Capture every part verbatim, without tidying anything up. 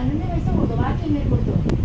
പന്ത്രണ്ട് പൈസ കൊടുത്തു, ബാക്കി എങ്ങനെ കൊടുത്തു?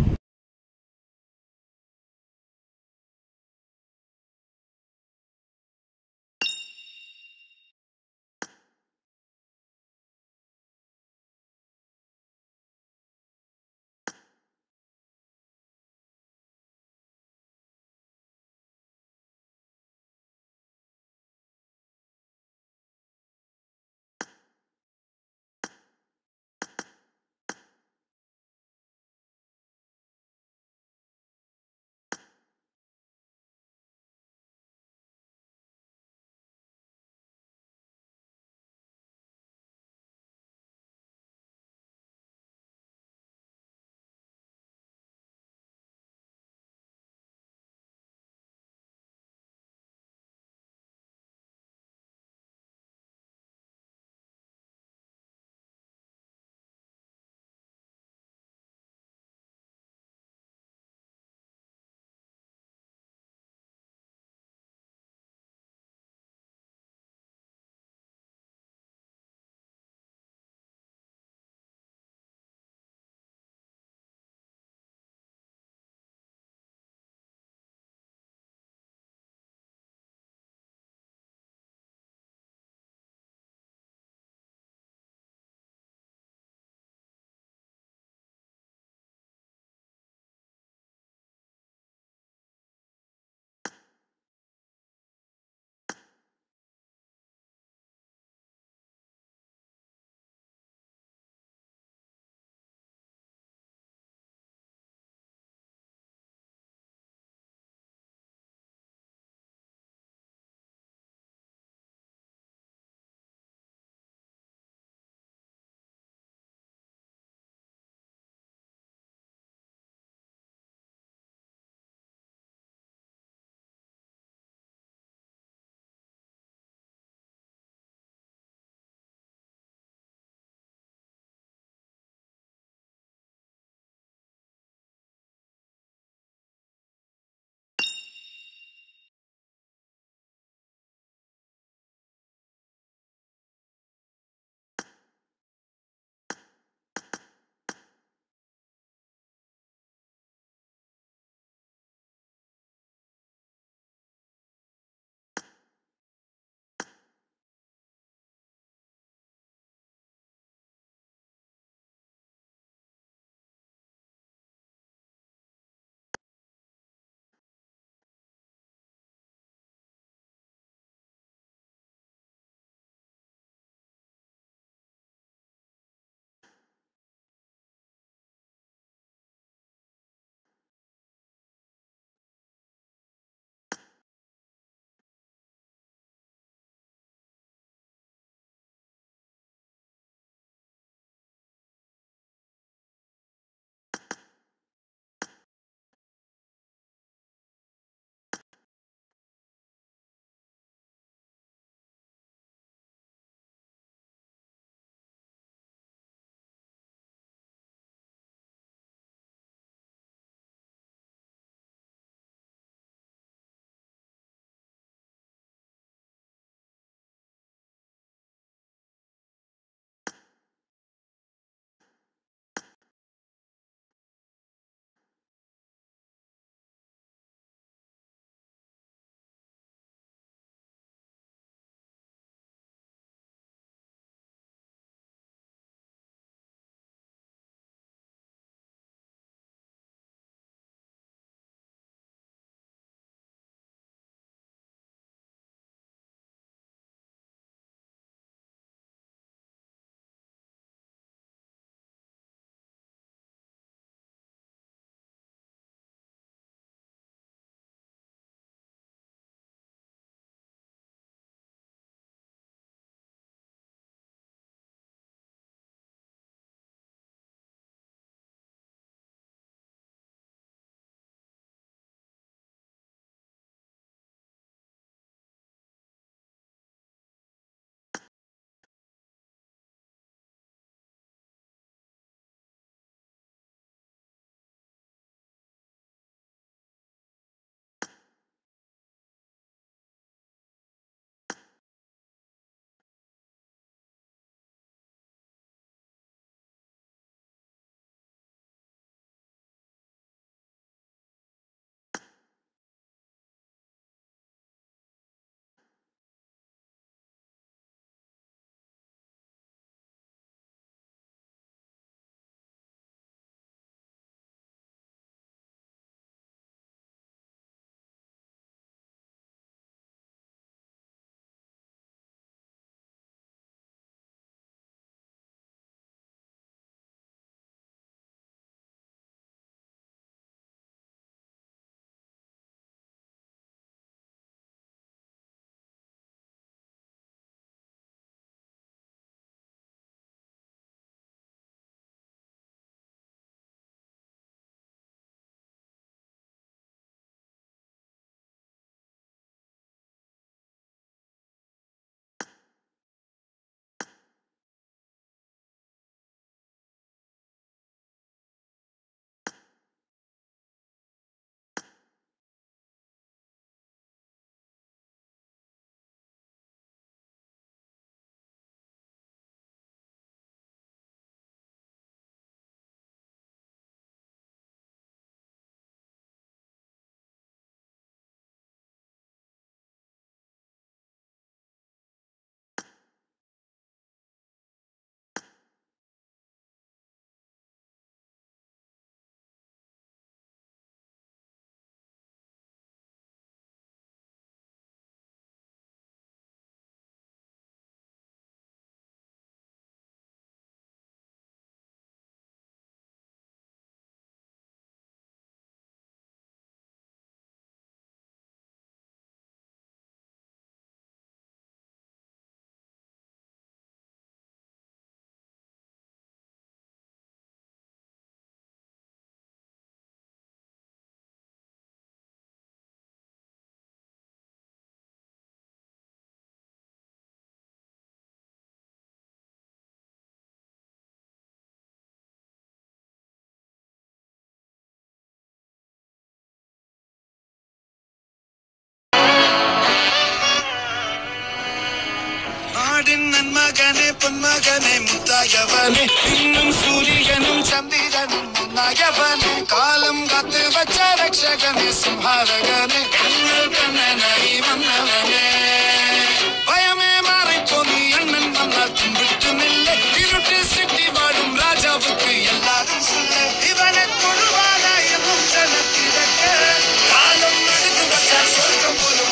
പൊന്മകനെ മുത്തായവനെ ഇന്നും സൂര്യനും ചന്ദ്രനും ഒന്നായവനെ കാലം കാത്ത് വച്ച രക്ഷകനെ സംഹാരകനെ കണ്ണൽ കണ്ണനായി വന്നവനെ ഭയമേ മാറിപ്പോ നീ അണ്ണൻ വന്നാൽ പിൻവിട്ടുന്നില്ല ഇരുട്ടിൽ സിറ്റി വാടും രാജാവുക്ക് എല്ലാരും സുല്ല ഇവനെ തൊഴുവാനായ ജനത്തിരക്ക് കാലം എടുത്തു വച്ചാൽ സ്വർഗം പോലും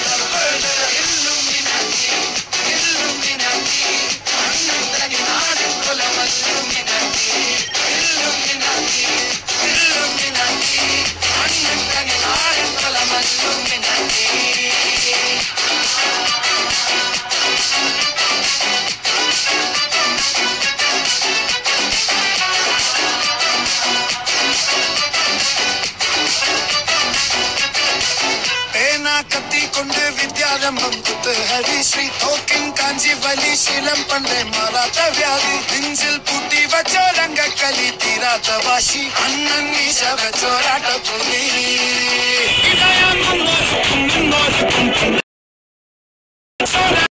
കൊണ്ട് വിദ്യാരംഭം കുത്ത് ഹരിശ്രീ തോക്കിൻ കാഞ്ചി വലി ശീലം പണ്ടേ മാറാത്ത വ്യാധി നെഞ്ചിൽ പൂട്ടി വച്ചോരംഗക്കലി തീരാത്ത വാശി അണ്ണൻ മീശ വെച്ചോരാട്ട പുലി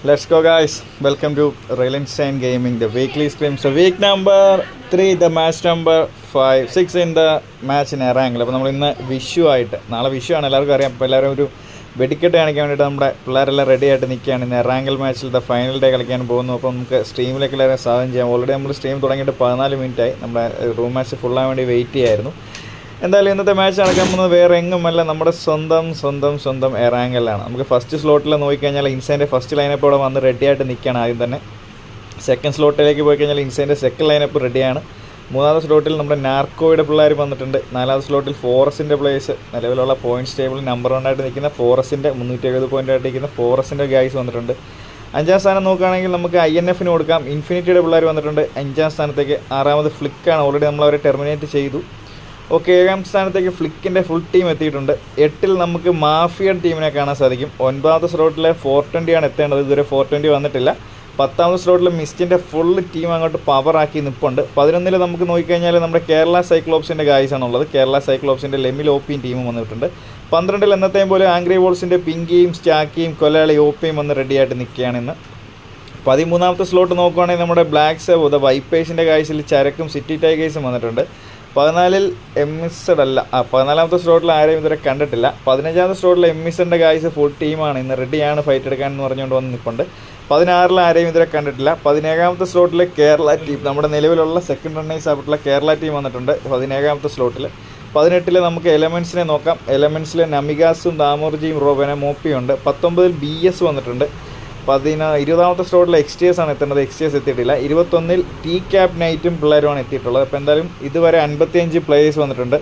Let's go, guys. Welcome to Railenstein Gaming, the weekly stream. So week number three, the match number five, six in the match in Erangel. അപ്പോൾ നമ്മൾ ഇന്ന് വിഷു ആയിട്ട്, നാളെ വിഷു ആണ് എല്ലാവർക്കും അറിയാം. അപ്പോൾ എല്ലാവരും ഒരു വെടിക്കെട്ട് കാണിക്കാൻ വേണ്ടിയിട്ട് നമ്മുടെ പിള്ളേരെല്ലാം റെഡി ആയിട്ട് നിൽക്കുകയാണ്. ഇന്ന് എറാങ്കൽ മാച്ചിൽ ദ ഫൈനൽ ഡേ കളിക്കാൻ പോകുന്നു. അപ്പോൾ നമുക്ക് സ്ട്രീമിലേക്ക് എല്ലാവരും സ്വാഗതം ചെയ്യാം. ഓൾറെഡി നമ്മൾ സ്ട്രീം തുടങ്ങിയിട്ട് പതിനാല് മിനിറ്റായി. നമ്മുടെ റൂം മാച്ച് ഫുള്ളാൻ വേണ്ടി വെയിറ്റ് ചെയ്യായിരുന്നു. എന്തായാലും ഇന്നത്തെ മാച്ച് നടക്കാൻ പോകുന്നത് വേറെ എങ്ങുമല്ല, നമ്മുടെ സ്വന്തം സ്വന്തം സ്വന്തം എറാങ്കലാണ്. നമുക്ക് ഫസ്റ്റ് സ്ലോട്ടിൽ നോക്കിക്കഴിഞ്ഞാൽ ഇൻസൈൻ്റെ ഫസ്റ്റ് ലൈനപ്പ് അവിടെ വന്ന് റെഡിയായിട്ട് നിൽക്കുകയാണ് ആദ്യം തന്നെ. സെക്കൻഡ് സ്ലോട്ടിലേക്ക് പോയി കഴിഞ്ഞാൽ ഇൻസൈൻ്റെ സെക്കൻഡ് ലൈനപ്പ് റെഡിയാണ്. മൂന്നാമത്തെ സ്ലോട്ടിൽ നമ്മുടെ നാർക്കോയുടെ പിള്ളേർ വന്നിട്ടുണ്ട്. നാലാമത്തെ സ്ലോട്ടിൽ ഫോറസ്റ്റിൻ്റെ പ്ലേയേഴ്സ്, നിലവിലുള്ള പോയിൻറ്റ്സ് ടേബിളിൽ നമ്പർ വൺ ആയിട്ട് നിൽക്കുന്ന ഫോറസ്റ്റിൻ്റെ മുന്നൂറ്റി എഴുപത് പോയിൻ്റ് ആയിട്ട് നിൽക്കുന്ന ഫോറസ്റ്റിൻ്റെ ഗൈസ് വന്നിട്ടുണ്ട്. അഞ്ചാം സ്ഥാനം നോക്കുകയാണെങ്കിൽ നമുക്ക് ഐ എൻ എഫിന് കൊടുക്കാം. ഇൻഫിനിറ്റിയുടെ പിള്ളേർ വന്നിട്ടുണ്ട് അഞ്ചാം സ്ഥാനത്തേക്ക്. ആറാമത് ഫ്ലിക്കാണ്, ഓൾറെഡി നമ്മൾ അവരെ ടെർമിനേറ്റ് ചെയ്തു. ഓക്കെ, ഏഴാം സ്ഥാനത്തേക്ക് ഫ്ലിക്കിൻ്റെ ഫുൾ ടീം എത്തിയിട്ടുണ്ട്. എട്ടിൽ നമുക്ക് മാഫിയ ടീമിനെ കാണാൻ സാധിക്കും. ഒൻപതാമത്തെ സ്ലോട്ടിലെ ഫോർ ട്വൻറ്റിയാണ് എത്തേണ്ടത്, ഇതുവരെ ഫോർ ട്വൻറ്റി വന്നിട്ടില്ല. പത്താമത്തെ സ്ലോട്ടിൽ മിസ്റ്റിൻ്റെ ഫുൾ ടീം അങ്ങോട്ട് പവറാക്കി നിൽപ്പുണ്ട്. പതിനൊന്നിൽ നമുക്ക് നോക്കിക്കഴിഞ്ഞാൽ നമ്മുടെ കേരള സൈക്ലോപ്സിൻ്റെ ഗായ്സാണുള്ളത്. കേരള സൈക്ലോപ്സിൻ്റെ ലെമിൽ ഓപ്പിയും ടീമും വന്നിട്ടുണ്ട്. പന്ത്രണ്ടിൽ എന്നത്തെയും പോലെ ആംഗ്രി വോൾസിൻ്റെ പിങ്കിയും സ്റ്റാക്കിയും കൊലയാളി ഓപ്പിയും വന്ന് റെഡിയായിട്ട് നിൽക്കുകയാണ് ഇന്ന്. പതിമൂന്നാമത്തെ സ്ലോട്ട് നോക്കുകയാണെങ്കിൽ നമ്മുടെ ബ്ലാക്ക് സെവ് ദ വൈപ്പേഴ്സിൻ്റെ ഗായ്സിൽ ചരക്കും സിറ്റി ടൈഗേഴ്സും വന്നിട്ടുണ്ട്. പതിനാലിൽ എംഇസഡ് അല്ല, ആ പതിനാലാമത്തെ സ്ലോട്ടിൽ ആരെയും ഇതുവരെ കണ്ടിട്ടില്ല. പതിനഞ്ചാമത്തെ സ്ലോട്ടിൽ എംഇസഡിൻ്റെ ഗായ്സ് ഫുൾ ടീമാണ്, ഇന്ന് റെഡിയാണ് ഫൈറ്റ് എടുക്കാൻ എന്ന് പറഞ്ഞുകൊണ്ട് വന്ന് നിൽപ്പുണ്ട്. പതിനാറിൽ ആരെയും ഇതുവരെ കണ്ടിട്ടില്ല. പതിനേഴാമത്തെ സ്ലോട്ടിൽ കേരള ടീം, നമ്മുടെ നിലവിലുള്ള സെക്കൻഡ് റണ്ണേഴ്സ് ആയിട്ടുള്ള കേരള ടീം വന്നിട്ടുണ്ട് പതിനേഴാമത്തെ സ്ലോട്ടിൽ. പതിനെട്ടിൽ നമുക്ക് എലമെൻസിനെ നോക്കാം. എലമെൻസിൽ നമികാസും ദാമോർജിയും റോബന മോപ്പിയും ഉണ്ട്. പത്തൊമ്പതിൽ ബി എസ് വന്നിട്ടുണ്ട്. പതിന ഇരുപതാമത്തെ സ്ലോട്ടിൽ എക്സ് ടി എസ് ആണ് എത്തേണ്ടത്, എക്സ് ടി എസ് എത്തിയിട്ടില്ല. ഇരുപത്തൊന്നിൽ ടി ക്യാപ് നൈറ്റും പിള്ളേരുമാണ് എത്തിയിട്ടുള്ളത്. അപ്പോൾ എന്തായാലും ഇതുവരെ അൻപത്തിയഞ്ച് പ്ലേയേഴ്സ് വന്നിട്ടുണ്ട്.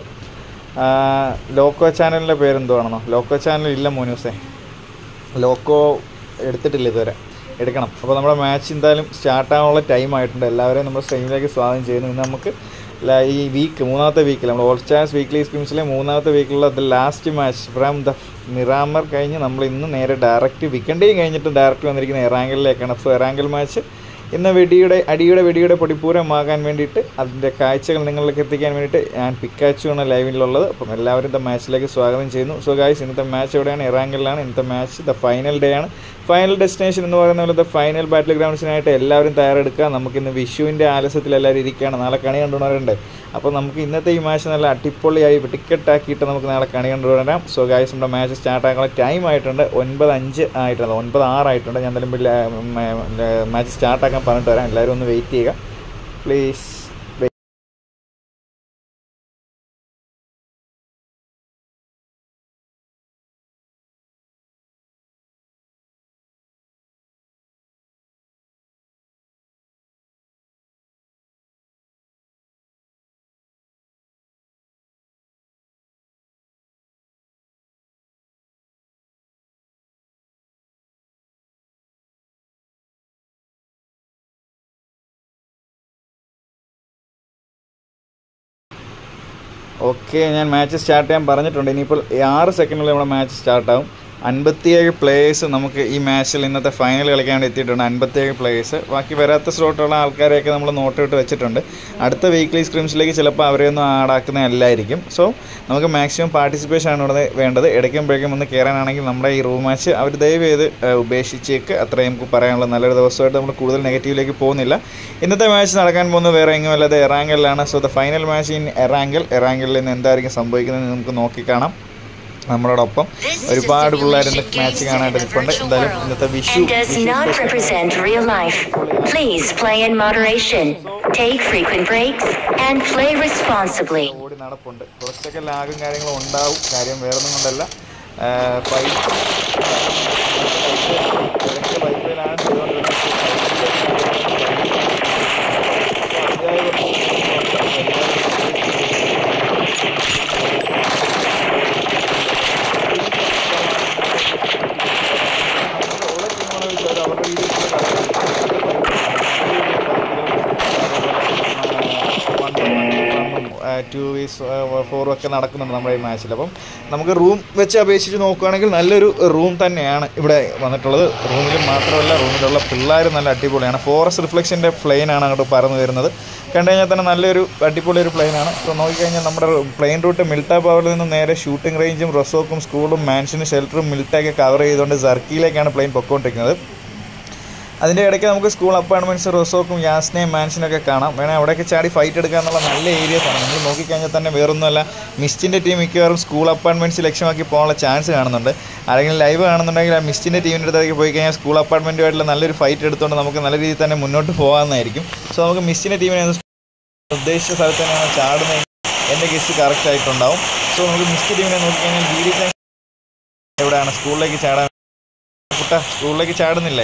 ലോക്കോ ചാനലിൻ്റെ പേരെന്തുവാണെന്നോ? ലോക്കോ ചാനൽ ഇല്ല മോനൂസേ, ലോക്കോ എടുത്തിട്ടില്ല ഇതുവരെ, എടുക്കണം. അപ്പോൾ നമ്മുടെ മാച്ച് എന്തായാലും സ്റ്റാർട്ടാകാനുള്ള ടൈം ആയിട്ടുണ്ട്. എല്ലാവരെയും നമ്മുടെ സ്ട്രീമിലേക്ക് സ്വാഗതം ചെയ്യുന്നു. ഇന്ന് നമുക്ക് ഈ വീക്ക് മൂന്നാമത്തെ വീക്കിൽ നമ്മൾ ഓൾ സ്റ്റാർസ് വീക്ക്ലി സ്ക്രീംസിലെ മൂന്നാമത്തെ വീക്കിലുള്ള the last match from the Miramar കഴിഞ്ഞ് നമ്മൾ ഇന്ന് നേരെ ഡയറക്റ്റ് വീക്കെൻഡേയും കഴിഞ്ഞിട്ട് ഡയറക്റ്റ് വന്നിരിക്കുന്ന എറാങ്കലിലേക്കാണ്. സോ എറാങ്കൽ മാച്ച് ഇന്ന് വെടിയുടെ അടിയുടെ വെടിയുടെ പൊടിപ്പൂരമാകാൻ വേണ്ടിയിട്ട് അതിൻ്റെ കാഴ്ചകൾ നിങ്ങളിലേക്ക് എത്തിക്കാൻ വേണ്ടിയിട്ട് ഞാൻ പിക്കാച്ചുവാണ് ലൈവിലുള്ളത്. അപ്പം എല്ലാവരും ദ മാച്ചിലേക്ക് സ്വാഗതം ചെയ്യുന്നു. സോ ഗായ്സ്, ഇന്നത്തെ മാച്ച് എവിടെയാണ്? എറാങ്കലിലാണ്. ഇന്നത്തെ മാച്ച് ദ ഫൈനൽ ഡേ ആണ്. ഫൈനൽ ഡെസ്റ്റിനേഷൻ എന്ന് പറയുന്ന പോലെ ദ ഫൈനൽ ബാറ്റിൽ ഗ്രൗണ്ട്സിനായിട്ട് എല്ലാവരും തയ്യാറെടുക്കുക. നമുക്കിന്ന് വിഷുവിൻ്റെ ആലസ്യത്തിൽ എല്ലാവരും ഇരിക്കുകയാണ്. നാളെ കണി കണ്ടുവരണ്ടേ? അപ്പോൾ നമുക്ക് ഇന്നത്തെ ഈ മാച്ച് നല്ല അടിപൊളിയായി ടിക്കറ്റാക്കിയിട്ട് നമുക്ക് നാളെ കണി കണ്ടുവരാം. സോ ഗായ്സ്, നമ്മുടെ മാച്ച് സ്റ്റാർട്ടാക്കാനുള്ള ടൈം ആയിട്ടുണ്ട്. ഒൻപത് അഞ്ച് ആയിട്ടുണ്ട്, ഒൻപത് ആറായിട്ടുണ്ട്. ഞാൻ എന്തായാലും മാച്ച് സ്റ്റാർട്ടാക്കാൻ പറഞ്ഞിട്ട് വരാം. എല്ലാവരും ഒന്ന് വെയിറ്റ് ചെയ്യുക പ്ലീസ്. ഓക്കെ, ഞാൻ മാച്ച് സ്റ്റാർട്ട് ചെയ്യാൻ പറഞ്ഞിട്ടുണ്ട്. ഇനിയിപ്പോൾ ആറ് സെക്കൻഡിൽ നമ്മുടെ മാച്ച് സ്റ്റാർട്ടാകും. അൻപത്തിയേഴ് പ്ലേയേഴ്സ് നമുക്ക് ഈ മാച്ചിൽ ഇന്നത്തെ ഫൈനൽ കളിക്കാൻ വേണ്ടി എത്തിയിട്ടുണ്ട്. അൻപത്തിയേഴ് പ്ലേയേഴ്സ്. ബാക്കി വരാത്ത സ്ലോട്ടുള്ള ആൾക്കാരെയൊക്കെ നമ്മൾ നോട്ടിട്ട് വെച്ചിട്ടുണ്ട്. അടുത്ത വീക്ക്ലി സ്ക്രീംസിലേക്ക് ചിലപ്പോൾ അവരെയൊന്നും ആടാക്കുന്നതല്ലായിരിക്കും. സോ നമുക്ക് മാക്സിമം പാർട്ടിസിപ്പേഷൻ ആണ് ഇവിടെ വേണ്ടത്. ഇടയ്ക്കുമ്പോഴേക്കും ഒന്ന് കയറാനാണെങ്കിൽ നമ്മുടെ ഈ റൂം മാച്ച് അവർ ദയവ് ചെയ്ത് ഉപേക്ഷിച്ചേക്ക്. അത്രയും നമുക്ക് പറയാനുള്ള. നല്ലൊരു ദിവസമായിട്ട് നമ്മൾ കൂടുതൽ നെഗറ്റീവിലേക്ക് പോകുന്നില്ല. ഇന്നത്തെ മാച്ച് നടക്കാൻ പോകുന്നത് വേറെ എങ്ങും അല്ലാതെ എറാങ്കലിലാണ്. So the final match in Erangel. എറാങ്കലിൽ നിന്ന് എന്തായിരിക്കും സംഭവിക്കുന്നത് നമുക്ക് നോക്കിക്കാണാം. നമ്മളോടൊപ്പം ഒരുപാട് പിള്ളേർ ഇന്ന് മാച്ച് കാണാനായിട്ട് നിൽപ്പുണ്ട്. എന്തായാലും ഇന്നത്തെ വിഷു ഓടി നടപ്പുണ്ട്. കുറച്ചൊക്കെ ലാഗും കാര്യങ്ങളും ഉണ്ടാവും. കാര്യം വേറൊന്നും കൊണ്ടല്ല, വൈഫൈയിലാണ് ചെയ്തുകൊണ്ടിരുന്നത്. ടു വീസ് ഫോറും ഒക്കെ നടക്കുന്നുണ്ട് നമ്മുടെ ഈ മാച്ചിൽ. അപ്പം നമുക്ക് റൂം വെച്ച് അപേക്ഷിച്ച് നോക്കുകയാണെങ്കിൽ നല്ലൊരു റൂം തന്നെയാണ് ഇവിടെ വന്നിട്ടുള്ളത്. റൂമിൽ മാത്രമല്ല, റൂമിലുള്ള പിള്ളേർ നല്ല അടിപൊളിയാണ്. ഫോറസ്റ്റ് റിഫ്ലക്ഷൻ്റെ പ്ലെയിനാണ് അങ്ങോട്ട് പറന്ന് വരുന്നത്. കണ്ടു കഴിഞ്ഞാൽ തന്നെ നല്ലൊരു അടിപൊളി ഒരു പ്ലെയിനാണ്. സോ നോക്കിക്കഴിഞ്ഞാൽ നമ്മുടെ പ്ലെയിൻ റൂട്ട് മിൽട്ട പവറിൽ നിന്ന് നേരെ ഷൂട്ടിംഗ് റേഞ്ചും റെസോക്കും സ്കൂളും മാൻഷനും ഷെൽട്ടറും മിൽട്ടയൊക്കെ കവർ ചെയ്തുകൊണ്ട് സർക്കിയിലേക്കാണ് പ്ലെയിൻ പൊക്കോണ്ടിരിക്കുന്നത്. അതിൻ്റെ ഇടയ്ക്ക് നമുക്ക് സ്കൂൾ അപ്പാർട്ട്മെൻറ്റ്സ് റിസോർട്ടും യാസ്നയും മാൻഷനൊക്കെ കാണാം. വേണേൽ അവിടെയൊക്കെ ചാടി ഫൈറ്റ് എടുക്കുക എന്നുള്ള നല്ല ഏരിയസാണ്. നമ്മൾ നോക്കിക്കഴിഞ്ഞാൽ തന്നെ വേറൊന്നുമല്ല, മിസ്റ്റിൻ്റെ ടീം മിക്കവാറും സ്കൂൾ അപ്പാർട്ട്മെൻറ്റ്സ് ലക്ഷ്യമാക്കി പോകാനുള്ള ചാൻസ് കാണുന്നുണ്ട്. ആരെങ്കിലും ലൈവ് കാണുന്നുണ്ടെങ്കിൽ ആ മിസ്റ്റിൻ്റെ ടീമിൻ്റെ അടുത്തേക്ക് പോയി കഴിഞ്ഞാൽ സ്കൂൾ അപ്പാർട്ട്മെൻറ്റുമായിട്ടുള്ള നല്ലൊരു ഫൈറ്റ് എടുത്തുകൊണ്ട് നമുക്ക് നല്ല രീതിയിൽ തന്നെ മുന്നോട്ട് പോകാമെന്നായിരിക്കും. സോ നമുക്ക് മിസ്റ്റിൻ്റെ ടീമിനെ ഉദ്ദേശിച്ച സ്ഥലത്ത് തന്നെയാണ് ചാടുന്നത്. എൻ്റെ ഗെസ് കറക്റ്റ് ആയിട്ടുണ്ടാവും. സോ നമുക്ക് മിസ്റ്റ് ടീമിനെ നോക്കിക്കഴിഞ്ഞാൽ ജി ഡി എവിടെയാണ് സ്കൂളിലേക്ക് ചാടാൻ കുട്ട സ്കൂളിലേക്ക് ചാടുന്നില്ലേ?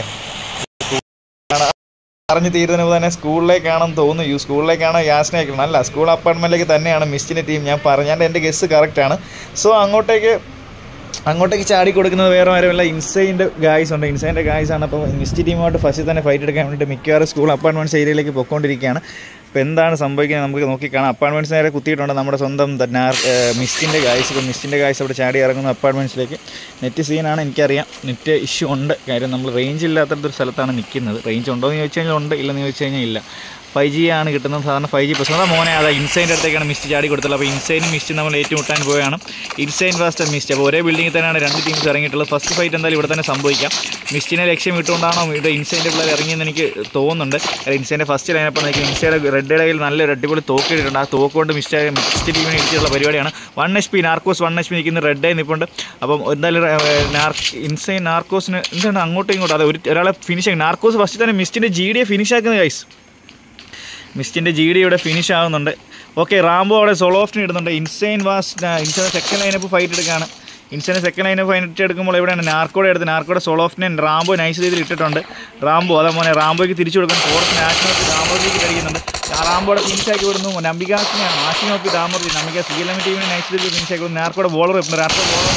അറിഞ്ഞു തീരുന്നതിന് തന്നെ സ്കൂളിലേക്കാണെന്ന് തോന്നുന്നു. സ്കൂളിലേക്കാണോ യാസ്നയ്ക്കാണോ? അല്ല, സ്കൂൾ അപ്പാർട്ട്മെൻറ്റിലേക്ക് തന്നെയാണ് മിസ്റ്റിൻ്റെ ടീം. ഞാൻ പറഞ്ഞാൽ എൻ്റെ ഗെസ് കറക്റ്റാണ്. സോ അങ്ങോട്ടേക്ക് അങ്ങോട്ടേക്ക് ചാടി കൊടുക്കുന്നത് വേറെ ആരുമല്ല, ഇൻസൈൻ്റെ ഗായ്സ് ഉണ്ട്. ഇൻസൈൻ്റെ ഗായ്സ് ആണ്. അപ്പോൾ മിസ്റ്റ് ടീമുമായിട്ട് ഫസ്റ്റ് തന്നെ ഫൈറ്റ് എടുക്കാൻ വേണ്ടിയിട്ട് മിക്കവാറും സ്കൂൾ അപ്പാർട്ട്മെൻറ്റ്സ് ഏരിയയിലേക്ക് പൊയ്ക്കൊണ്ടിരിക്കുകയാണ്. അപ്പോൾ എന്താണ് സംഭവിക്കുന്നത് നമുക്ക് നോക്കിക്കാണാം. അപ്പാർട്ട്മെൻറ്റ്സ് നേരെ കുത്തിയിട്ടുണ്ട് നമ്മുടെ സ്വന്തം മിസ്റ്റിൻ്റെ ഗായ്സ്. ഇപ്പോൾ മിസ്റ്റിൻ്റെ ഗായ്സ് അവിടെ ചാടി ഇറങ്ങുന്ന അപ്പാർട്ട്മെൻറ്റ്സിലേക്ക്. നെറ്റ് സീനാണ്, എനിക്കറിയാം. നെറ്റ് ഇഷ്യൂ ഉണ്ട്. കാര്യം നമ്മൾ റേഞ്ച് ഇല്ലാത്തൊരു സ്ഥലത്താണ് നിൽക്കുന്നത്. റേഞ്ച് ഉണ്ടോ എന്ന് ചോദിച്ചു കഴിഞ്ഞാൽ ഉണ്ട്, ഇല്ലെന്ന് ചോദിച്ചു കഴിഞ്ഞാൽ ഇല്ല. ഫൈവ് ജി ആണ് കിട്ടുന്നത്. സാധാരണ ഫൈവ് ജി പ്രശ്നം മോനെ അതാ ഇൻസൈൻ്റെ അടുത്തേക്കാണ് മിസ്റ്റ് ചാടി കൊടുത്തുള്ളത്. അപ്പോൾ ഇൻസൈനും മിസ്റ്റും നമ്മൾ ഏറ്റുമുട്ടാൻ പോവുകയാണ്. Insane fast Mist. അപ്പോൾ ഒരേ ബിൽഡിങ്ങിൽ തന്നെയാണ് രണ്ട് ടീംസ് ഇറങ്ങിയിട്ടുള്ളത്. ഫസ്റ്റ് ഫൈറ്റ് എന്തായാലും ഇവിടെ തന്നെ സംഭവിക്കാം. മിസ്റ്റിനെ ലക്ഷ്യം ഇട്ടുകൊണ്ടാണോ ഇവിടെ ഇൻസൈൻ്റെ പിള്ളേർ ഇറങ്ങിയെന്ന് എനിക്ക് തോന്നുന്നുണ്ട്. കാരണം ഇൻസൈൻ്റെ ഫസ്റ്റ് ലൈനപ്പോൾ നോക്കി ഇൻസൈൻ്റെ റെഡ് കയ്യിൽ നല്ലൊരു അടിപൊളി തോക്ക് ഇട്ടിട്ടുണ്ട്. ആ തോക്ക് കൊണ്ട് മിസ്റ്റ് മിസ്റ്റ് ടീമിനെ ഇടിച്ചിട്ടുള്ള പരിപാടിയാണ്. One H P Narcos one H P നിൽക്കുന്ന റെഡ് ആയി നിൽപ്പുണ്ട്. അപ്പം എന്തായാലും ഇൻസൈൻ നാർക്കോസിന് എന്താണ് അങ്ങോട്ടും ഇങ്ങോട്ടും അതെ ഒരു ഒരാളെ ഫിനിഷ് ആക്കി. നാർക്കോസ് ഫസ്റ്റ് തന്നെ മിസ്റ്റിൻ്റെ ജി ഡിയെ ഫിനിഷ് ആക്കുന്ന ഗൈസ്. മിസ്റ്റിൻ്റെ ജി ഡി ഇവിടെ ഫിനിഷ് ആകുന്നുണ്ട്. ഓക്കെ, റാംബോ അവിടെ സോളോഫ്റ്റിന് ഇടുന്നുണ്ട്. Insane vast Insane second lineup fight എടുക്കുകയാണ്. ഇൻസൈൻ സെക്കൻഡ് ലൈനപ്പ് ഫൈറ്റ് എടുക്കുമ്പോൾ ഇവിടെയാണ് നാർക്കോടെ എടുത്ത് നാർക്കോടെ സോളോഫ്റ്റിനെ റാംബോ നൈസ് രീതിയിൽ ഇട്ടിട്ടുണ്ട്. റാംബോ അതാ മോനെ റാംബോയ്ക്ക് തിരിച്ചു കൊടുക്കാൻ ഫോർത്ത് നാഷണൽ റാംബോയ്ക്ക് കഴിയുന്നുണ്ട്. റാംബോടെ ഫിനിഷ് ആക്കി വിടുന്നു. നമ്പികാസിനെ ആഷിനോപ്പി ദാമോർജി നമ്പിക സി എൽ എം ടീമിനെ നൈസ് രീതിയിൽ ഫിനിഷ് ആക്കി വിടുന്നു. നാർക്കോടെ ബോളർ ഇട്ടുണ്ട്. നാർക്കോ ബോളർ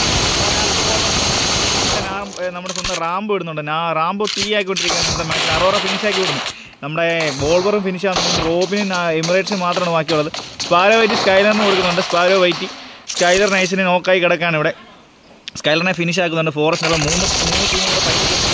നമ്മുടെ സ്വന്തം റാംബോ ഇടുന്നുണ്ട്. റാംബോ തീ ആക്കിക്കൊണ്ടിരിക്കുന്നത് മാച്ച് അറോറ ഫിനിഷ് ആക്കി വിടുന്നു. നമ്മുടെ ബോൾവറും ഫിനിഷ് ആകുന്നുണ്ട്. റോബിനും എമിറേറ്റ്സും മാത്രമാണ് ബാക്കിയുള്ളത്. സ്പാരോ വൈറ്റി സ്കൈലറിന് കൊടുക്കുന്നുണ്ട്. സ്പാരോ വൈറ്റി സ്കൈലർ നൈസിന് നോക്കായി കിടക്കാണ് ഇവിടെ. സ്കൈലറിനെ ഫിനിഷ് ആക്കുന്നുണ്ട്. ഫോറസ്റ്റിനുള്ള മൂന്ന് മൂന്ന് ടീമുകളുടെ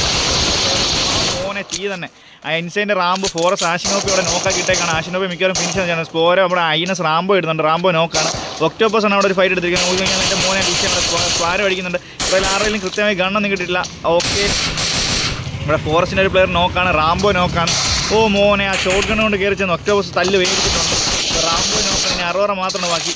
മോനെ തീ തന്നെ. ആ ഇൻസൈൻ്റെ റാംബോ ഫോറസ്റ്റ് ആഷിനോപ്പി ഇവിടെ നോക്കാക്കിയിട്ടേക്കാണ്. ആഷിനോപ്പി മിക്കവാറും ഫിനിഷ് ആണ്. സ്പോരോ നമ്മുടെ ഐനസ് റാംബോ ഇടുന്നുണ്ട്. റാംബോ നോക്കാണ്. ഒക്ടോപ്പസ് ആണ് അവിടെ ഒരു ഫൈറ്റ് എടുത്തിരിക്കുന്നത്. നോക്കി കഴിഞ്ഞാൽ എൻ്റെ മോനെ ഡിഷ് സ്പാരോ അടിക്കുന്നുണ്ട്. ഇവിടെ ആരെങ്കിലും കൃത്യമായി ഗണ്ണൊന്നും കിട്ടിയിട്ടില്ല. ഓക്കെ, ഇവിടെ ഫോറസ്റ്റിൻ്റെ ഒരു പ്ലെയർ നോക്കാണ്. റാംബോ നോക്കാണ്. ഓ മോനെ ആ ഷോട്ട് ഗൺ കൊണ്ട് കയറി ചെന്ന് ഒക്ടോബസ് തല്ല് വേടിച്ചിട്ടുണ്ട്. റാംബോ നോക്കാൻ ഇനി അറോറ മാത്രമാണ് ബാക്കി.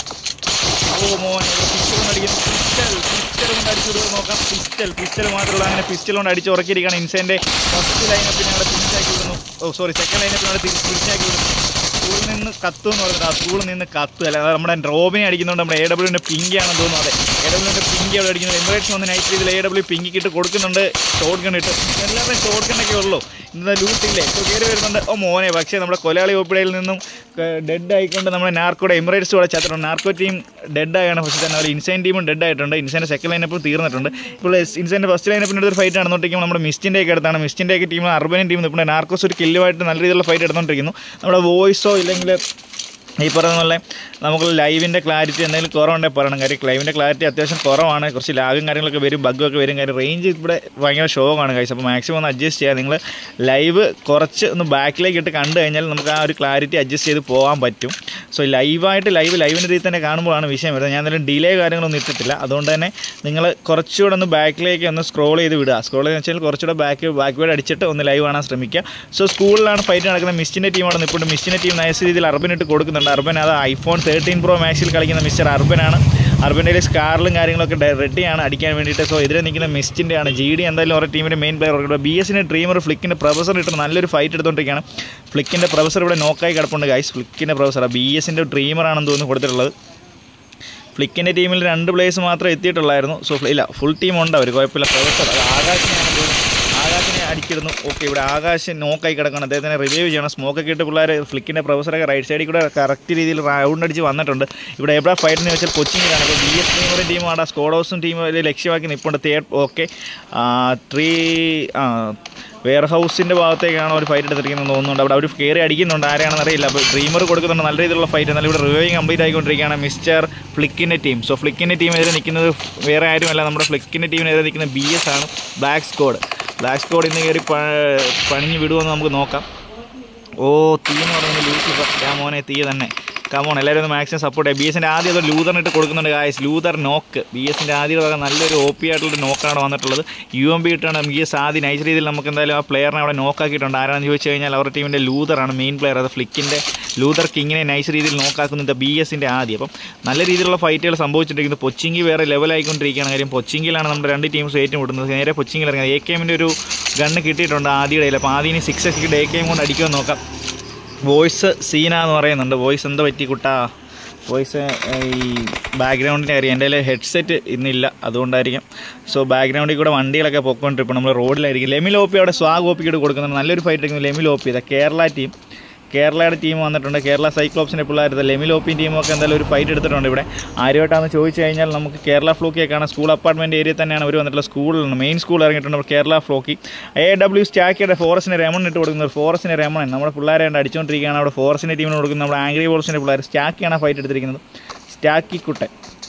ഓ മോനെ പിസ്റ്റൽ കൊണ്ട് അടിക്കുന്നു. പിസ്റ്റൽ പിസ്റ്റൽ കൊണ്ട് അടിച്ചു നോക്കാം. പിസ്റ്റൽ പിസ്റ്റൽ മാത്രമുള്ള അങ്ങനെ പിസ്റ്റൽ കൊണ്ട് അടിച്ച് ഉറക്കിയിരിക്കുകയാണ്. ഇൻസൈൻ്റെ ഫസ്റ്റ് ലൈനപ്പിനെ അവിടെ ഫിനിഷാക്കി വിടുന്നു. ഓ സോറി സെക്കൻഡ് ലൈനപ്പിനെ അവിടെ ഫിനിഷാക്കി വിടുന്നു. സ്കൂളിൽ നിന്ന് കത്ത് എന്ന് പറഞ്ഞിട്ട് ആ സ്കൂളിൽ നിന്ന് കത്ത് അല്ല നമ്മുടെ റോബിനെ അടിക്കുന്നുണ്ട്. നമ്മുടെ എ ഡബ്ല്യൂൻ്റെ പിങ്കി ആണെന്ന് തോന്നുന്നു. അതെ, എ ഡബ്ല്യൂൻ്റെ പിങ്കി അവിടെ അടിക്കുന്നത്. എമിറേറ്റ്സ് വന്ന് നൈറ്റ് രീതിയിൽ എ ഡബ്ല്യൂ പിങ്കിക്ക് ഇട്ട് കൊടുക്കുന്നുണ്ട്. ഷോട്ട് ഗൺ ഇട്ട് എല്ലാവരുടെയും ഷോട്ട് ഗണ്ണൊക്കെ ഉള്ളൂ. ഇന്നത്തെ ലൂട്ടില്ലേ ഇപ്പോൾ കയറി വരുന്നുണ്ട്. ഓ മോനെ പക്ഷേ നമ്മുടെ കൊലയാളി ഓപ്പിടയിൽ നിന്നും ഡെഡ് ആയിക്കൊണ്ട് നമ്മുടെ നാർക്കോടെ എമിറേറ്റ്സ് കൂടെ ചത്തിട്ടുണ്ട്. നാർക്കോ ടീം ഡെഡ് ആയാണ്. പക്ഷേ തന്നെ അവർ ഇൻസൈൻ ടീമും ഡെഡ് ആയിട്ടുണ്ട്. ഇൻസൈൻ്റെ സെക്കൻഡ് ലൈനപ്പ് തീർന്നിട്ടുണ്ട്. ഇപ്പോൾ ഇൻസൈൻ്റെ ഫസ്റ്റ് ലൈനപ്പിൻ്റെ ഒരു ഫൈറ്റ് നടന്നുകൊണ്ടിരിക്കുമ്പോൾ നമ്മുടെ മിസ്റ്റിൻ്റെയൊക്കെ അടുത്താണ്. മിസ്റ്റിൻ്റെയൊക്കെ ടീം അർബനും ടീം നിൽപ്പുണ്ട്. നാർക്കോസ് ഒരു കില്ലുമായിട്ട് നല്ല രീതിയിലുള്ള ഫൈറ്റ് എടുത്തുകൊണ്ടിരിക്കുന്നു. നമ്മുടെ വോയിസോ ഇല്ലെങ്കിൽ ഈ പറയുന്ന പോലെ നമുക്ക് ലൈവിൻ്റെ ക്ലാരിറ്റി എന്തെങ്കിലും കുറവുണ്ടെങ്കിൽ പറയണം. കാര്യം ലൈവിൻ്റെ ക്ലാരിറ്റി അത്യാവശ്യം കുറവാണ്. കുറച്ച് ലാഗും കാര്യങ്ങളൊക്കെ വരും, ബഗ്ഗൊക്കെ വരും. കാര്യം റേഞ്ച് ഇവിടെ ഭയങ്കര ഷോക്കാണ് കഴിച്ച്. അപ്പോൾ മാക്സിമം ഒന്ന് അഡ്ജസ്റ്റ് ചെയ്യുക. നിങ്ങൾ ലൈവ് കുറച്ച് ഒന്ന് ബാക്കിലേക്ക് ഇട്ട് കണ്ടു കഴിഞ്ഞാൽ നമുക്ക് ആ ഒരു ക്ലാരിറ്റി അഡ്ജസ്റ്റ് ചെയ്ത് പോകാൻ പറ്റും. സോ ലൈവായിട്ട് ലൈവ് ലൈവിൻ്റെ രീതിയിൽ തന്നെ കാണുമ്പോഴാണ് വിഷയം വരുന്നത്. ഞാൻ എന്തായാലും ഡിലേ കാര്യങ്ങളൊന്നും ഇട്ടിട്ടില്ല. അതുകൊണ്ട് തന്നെ നിങ്ങൾ കുറച്ചുകൂടെ ഒന്ന് ബാക്കിലേക്ക് ഒന്ന് സ്ക്രോൾ ചെയ്ത് വിടുക. സ്ക്രോൾ ചെയ്തെന്ന് വെച്ചാൽ കുറച്ചുകൂടെ ബാക്ക് ബാക്ക് വേർഡ് അടിച്ചിട്ട് ഒന്ന് ലൈവ് കാണാൻ ശ്രമിക്കുക. സോ സ്കൂളിലാണ് ഫൈറ്റ് നടക്കുന്നത്. മിസ്റ്റിൻ്റെ ടീം അവിടെ നിൽപ്പുണ്ട്. മിസ്റ്റിൻ്റെ ടീം നൈസ് രീതിയിൽ അർബനിട്ട് കൊടുക്കുന്നുണ്ട്. അർബൻ അത് ഐഫോൺ തേർട്ടീൻ പ്രോ മാക്സിൽ കളിക്കുന്ന മിസ്റ്റർ അർബനാണ്. അർബൻ്റെ കയ്യിൽ സ്കാറിലും കാര്യങ്ങളൊക്കെ റെഡിയാണ് അടിക്കാൻ വേണ്ടിയിട്ട്. സോ എതിരെ നിൽക്കുന്ന മിസ്റ്റിൻ്റെ ആണ്. ജി ഡി എന്തായാലും ഓരോ ടീമിൻ്റെ മെയിൻ പ്ലെയർ. ബി എസിൻ്റെ ഡ്രീമർ ഫ്ലിക്കിൻ്റെ പ്രൊഫസർ ഇട്ട് നല്ലൊരു ഫൈറ്റ് എടുത്തുകൊണ്ടിരിക്കുകയാണ്. ഫ്ലിക്കിൻ്റെ പ്രൊഫസർ ഇവിടെ നോക്കായി കിടപ്പുണ്ട് ഗൈസ്. ഫ്ലിക്കിൻ്റെ പ്രൊഫസർ ബി എസിൻ്റെ ഡ്രീമറാണെന്ന് തോന്നുന്നു കൊടുത്തിട്ടുള്ളത്. ഫ്ലിക്കിൻ്റെ ടീമിൽ രണ്ട് പ്ലേയേഴ്സ് മാത്രമേ എത്തിയിട്ടുള്ളായിരുന്നു. സോ ഇല്ല ഫുൾ ടീം ഉണ്ട് അവർ, കുഴപ്പമില്ല. പ്രൊഫസർ അത് ആകാശിനെയാണ് തോന്നുന്നു. ആകാശിനെ അടിച്ചിരുന്നു. ഓക്കെ, ഇവിടെ ആകാശ് നോക്കായി കിടക്കണം. അദ്ദേഹത്തിനെ റിവൈവ് ചെയ്യണം. സ്മോക്കൊക്കെ ഇട്ട് പിള്ളേർ ഫ്ലിക്കിൻ്റെ പ്രൊഫസറൊക്കെ റൈറ്റ് സൈഡിൽ കൂടെ കറക്റ്റ് രീതിയിൽ റൗണ്ട് അടിച്ച് വന്നിട്ടുണ്ട്. ഇവിടെ എവിടെ ഫൈറ്റെന്ന് വെച്ചാൽ കൊച്ചിങ്ങിലാണ്. ഇപ്പോൾ ബി എസ് ടീമറുടെ ടീമാണ് സ്കോഡ് ഹൗസും ടീം ലക്ഷ്യമാക്കി നിൽപ്പുണ്ട്. തേർഡ് ഓക്കെ ത്രീ ആ വെയർ ഹൗസിൻ്റെ ഭാഗത്തേക്കാണ് ഒരു ഫൈറ്റ് എടുത്തിരിക്കുന്നത് തോന്നുന്നുണ്ട്. അവിടെ അവർ കയറി അടിക്കുന്നുണ്ട്. ആരെയാണെന്ന് അറിയില്ല. അപ്പോൾ ഡ്രീമർ കൊടുക്കുന്നുണ്ട് നല്ല രീതിയിലുള്ള ഫൈറ്റ്. എന്നാലും ഇവിടെ റിവൈവിങ് കംപ്ലീറ്റ് ആയിക്കൊണ്ടിരിക്കുകയാണ് മിസ്റ്റർ ഫ്ലിക്കിൻ്റെ ടീം. സോ ഫ്ലിക്കിൻ്റെ ടീമിനെതിരെ നിൽക്കുന്നത് വേറെ ആരുമല്ല, നമ്മുടെ ഫ്ലിക്കിൻ്റെ ടീമിനെതിരെ നിൽക്കുന്ന ബി എസ് ആണ്. ബ്ലാക്ക് സ്ക്വാഡ് ബ്ലാക്ക് സ്ക്വാഡ് ഇന്ന് കയറി പണിഞ്ഞ് വിടുമെന്ന് നമുക്ക് നോക്കാം. ഓ തീ എന്ന് പറയുന്നത് ലൂസിഫർ. ഞാൻ മോനെ തീ തന്നെ കമോൺ എല്ലാവരും ഒന്ന് മാക്സിമം സപ്പോർട്ട് ചെയ്യുക. ബി എസിൻ്റെ ആദ്യം അത് ലൂതറിനിട്ട് കൊടുക്കുന്നുണ്ട് ഗായ്സ്. ലൂതർ നോക്ക് ബി എസിൻ്റെ ആദ്യം നല്ലൊരു ഒ പി ആയിട്ടുള്ളൊരു നോക്കാണ് വന്നിട്ടുള്ളത്. യു എം ബി ഇട്ടാണ് ബി എസ് ആദ്യം നൈസ് രീതിയിൽ നമുക്ക് എന്തായാലും ആ പ്ലെയറിനെ അവിടെ നോക്കാക്കിയിട്ടുണ്ട്. ആരാണെന്ന് ചോദിച്ചു കഴിഞ്ഞാൽ അവരുടെ ടീമിൻ്റെ ലൂതറാണ് മെയിൻ പ്ലെയർ. അത് ഫ്ലിക്കിൻ്റെ ലൂതർ കിങ്ങിനെ നൈസ് രീതിയിൽ നോക്കാക്കുന്നുണ്ട് ബി എസിൻ്റെ ആദ്യം. അപ്പം നല്ല രീതിയിലുള്ള ഫൈറ്റുകൾ സംഭവിച്ചിരിക്കുന്നത്. പൊച്ചിങ്കി വേറെ ലെവലായിക്കൊണ്ടിരിക്കുകയാണ്. കാര്യം പൊച്ചിങ്കിലാണ് നമ്മുടെ രണ്ട് ടീംസ് ഏറ്റുമുട്ടുന്നത്. നേരെ പൊച്ചിങ്കിൽ ഇറങ്ങുന്നത്. എ കെ എമ്മിൻ്റെ ഒരു ഗണ്ണ് കിട്ടിയിട്ടുണ്ട് ആദ്യയുടെ. അപ്പോൾ ആദ്യം six X A K M കൊണ്ട് അടിക്കുമെന്ന് നോക്കാം. വോയിസ് സീന എന്ന് പറയുന്നുണ്ട്. വോയിസ് എന്താ പറ്റി കുട്ടാ? വോയിസ് ഈ ബാക്ക്ഗ്രൗണ്ടിൻ്റെ കാര്യം. എൻ്റെ കയ്യിൽ ഹെഡ്സെറ്റ് ഇന്നില്ല, അതുകൊണ്ടായിരിക്കും. സോ ബാക്ക്ഗ്രൗണ്ടിൽ കൂടെ വണ്ടികളൊക്കെ പൊക്കോണ്ടിരിപ്പോൾ നമ്മൾ റോഡിലായിരിക്കും. ലെമിൽ ഒ പി അവിടെ സ്വാഗ് ഒ പിയോട് കൊടുക്കുന്നുണ്ട്. നല്ലൊരു ഫൈറ്റ് എടുക്കുന്നു ലെമിൽ ഒ പി. ഇതാ കേരള ടീം കേരളയുടെ ടീം വന്നിട്ടുണ്ട്. കേരള സൈക്ലോപ്സിൻ്റെ പിള്ളേർ ലെമിൽ ഒ പി ടീമൊക്കെ എന്തായാലും ഒരു ഫൈറ്റ് എടുത്തിട്ടുണ്ട് ഇവിടെ. ആരുമായിട്ടാണെന്ന് ചോദിച്ചു കഴിഞ്ഞാൽ നമുക്ക് കേരള ഫ്ലോക്കിയെ കാണാം. സ്കൂൾ അപ്പാർട്ട്മെൻറ്റ് ഏരിയ തന്നെയാണ് അവർ വന്നിട്ടുള്ള. സ്കൂളിലാണ് മെയിൻ സ്കൂൾ ഇറങ്ങിയിട്ടുണ്ട് കേരള ഫ്ലോക്കി. എ ഡബ്ല്യു സ്റ്റാക്കിയുടെ ഫോറസ്റ്റിന് രമൺ ഇട്ട് കൊടുക്കുന്നത്. ഫോറസ്റ്റിന് രമൺ നമ്മുടെ പിള്ളേരെ അടിച്ചുകൊണ്ടിരിക്കുകയാണ്. അവിടെ ഫോറസ്റ്റിൻ്റെ ടീമിന് കൊടുക്കുന്നത് നമ്മുടെ ആംഗ്രി ബോൾസിൻ്റെ പിള്ളേർ. സ്റ്റാക്കിയാണ് ഫൈറ്റ് എടുത്തിരിക്കുന്നത്. സ്റ്റാക്കി കുട്ടൻ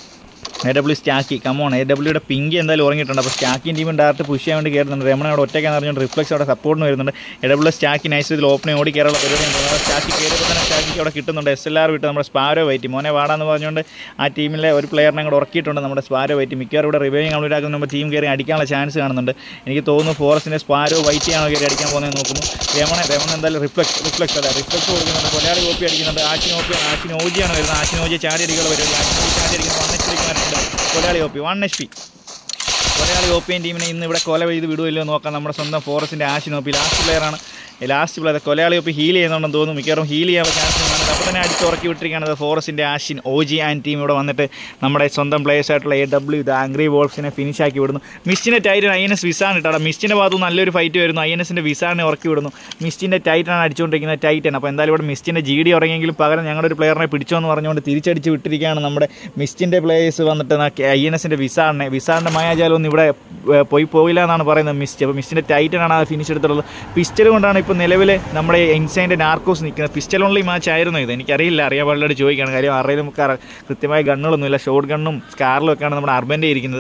A W Stacky come on. A ഡബ്ല്യുടെ പിങ്കി എന്തായാലും ഉറങ്ങിയിട്ടുണ്ട്. അപ്പോൾ സ്റ്റാക്കിൻ ടീമിന് ഡയറക്റ്റ് പുഷ് ചെയ്യാൻ വേണ്ടി കയറുന്നുണ്ട്. രമണ അവിടെ ഒറ്റയ്ക്കാന്ന് പറഞ്ഞുകൊണ്ട് റിഫ്ലെക്സ് അവിടെ സപ്പോർട്ടിന് വരുന്നുണ്ട്. എ ഡബ്ല്യു സ്റ്റാക്കി നൈസ് ഇതിൽ ഓപ്പണെ ഓടി കയറുള്ള പരിപാടി. സ്റ്റാക്കി കയറിയപ്പോൾ തന്നെ സ്റ്റാക്കിക്ക് അവിടെ കിട്ടുന്നുണ്ട്. എസ് എൽ ആർ വിട്ട് നമ്മുടെ സ്പാരോ വൈറ്റി മോനെ വാടാന്ന് പറഞ്ഞുകൊണ്ട് ആ ടീമിലെ ഒരു പ്ലെയറിനെ കൂടെ ഉറക്കിയിട്ടുണ്ട് നമ്മുടെ സ്പാരോ വൈറ്റി. മിക്കവാറും ഇവിടെ റിവൈവിങ് കംപ്ലീറ്റ് ആക്കുന്ന നമ്മുടെ ടീം കയറി അടിക്കാനുള്ള ചാൻസ് കാണുന്നുണ്ട്. എനിക്ക് തോന്നുന്നു ഫോറസ്റ്റിൻ്റെ സ്പാരോ വൈറ്റിയാണോ കയറി അടിക്കാൻ പോകുന്നത് നോക്കുന്നു. രമണ രമണ എന്തായാലും റിഫ്ലെക്സ് റിഫ്ലെക്സ് അല്ല റിഫ്ലെക്സ് കൊടുക്കുന്നുണ്ട്. കൊലയാളി കോപ്പി അടിക്കുന്നുണ്ട്. ആശിൻ ഓപ്പി ആശിൻ ഓജിയാണ് വരുന്നത്. ആശിൻ ഓജി ചാടി അടിക്കുന്ന പരിപാടി. ആശിൻ ഓജി ചാടി അടിക്കുന്ന വൺ എച്ച് പിക്കുന്നുണ്ട്. കൊലയാളി O P one H P കൊലയാളി ഒ പിയും ടീമിനെ ഇന്ന് ഇവിടെ കൊല ചെയ്ത് വിടുമല്ലോ നോക്കാം. നമ്മുടെ സ്വന്തം ഫോറസ്റ്റിൻ്റെ ആശിൻ ഒ പി ലാസ്റ്റ് പ്ലെയറാണ്. ലാസ്റ്റ് പ്ലെയർ കൊലയാളി ഒ പി ഹീൽ ചെയ്യുന്നുണ്ടെന്ന് തോന്നുന്നു. മിക്കവാറും ഹീൽ ചെയ്യാൻ ചാൻസ് കാണുന്നത്. അപ്പോൾ തന്നെ അടിച്ച് ഉറക്കി വിട്ടിരിക്കുകയാണ് ഫോറസ്റ്റിൻ്റെ ആഷിൻ ഒ ജി ആൻഡ് ടീം ഇവിടെ വന്നിട്ട് നമ്മുടെ സ്വന്തം പ്ലേയേഴ്സ് ആയിട്ടുള്ള എ ഡബ്ല്യു ഇത് ആംഗ്രി വോൾഫ്സിനെ ഫിനിഷ് ആക്കി വിടുന്നു. മിസ്റ്റിൻ്റെ ടൈറ്റൻ ഐ എൻ എസ് വിസാൻ ഇട്ടാണ്. മിസ്റ്റിൻ്റെ ഭാഗത്ത് നല്ലൊരു ഫൈറ്റ് വരുന്നു. ഐ എൻ എസിൻ്റെ വിസാനെ ഉറക്കി വിടുന്നു. മിസ്റ്റിൻ്റെ ടൈറ്റനാണ് അടിച്ചുകൊണ്ടിരിക്കുന്നത് ടൈറ്റൻ. അപ്പോൾ എന്തായാലും ഇവിടെ മിസ്റ്റിൻ്റെ ജി ഡി ഉറങ്ങിയെങ്കിലും പകരം ഞങ്ങളുടെ ഒരു പ്ലെയറിനെ പിടിച്ചോന്ന് പറഞ്ഞുകൊണ്ട് തിരിച്ചടിച്ച് വിട്ടിരിക്കുകയാണ് നമ്മുടെ മിസ്റ്റിൻ്റെ പ്ലേയേഴ്സ് വന്നിട്ട് ഐ എൻ എസിൻ്റെ വിസാറിനെ. വിസാറിൻ്റെ മായാജാലൊന്നും ഇവിടെ പോയി പോയില്ല എന്നാണ് പറയുന്നത് മിസ്റ്റ്. അപ്പോൾ മിസ്റ്റിൻ്റെ ടൈറ്റനാണ് ആ ഫിനിഷ് എടുത്തിട്ടുള്ളത്. പിസ്റ്റൽ കൊണ്ടാണ് ഇപ്പോൾ നിലവിൽ നമ്മുടെ ഇൻസൈൻ്റെ നാർക്കോസ് നിൽക്കുന്നത്. പിസ്റ്റൽ ഓൺലി മാച്ച് ആയിരുന്നു ഇത്. എനിക്കറിയില്ല, അറിയാൻ പാടില്ലായിട്ട് ചോദിക്കുകയാണ്. കാര്യം അറിയാൻ നമുക്ക് കൃത്യമായ ഗണ്ണുകളൊന്നുമില്ല. ഷോർട്ട് ഗണ്ണും സ്കാറിലും ഒക്കെയാണ് നമ്മുടെ അർബൻ്റെ ഇരിക്കുന്നത്.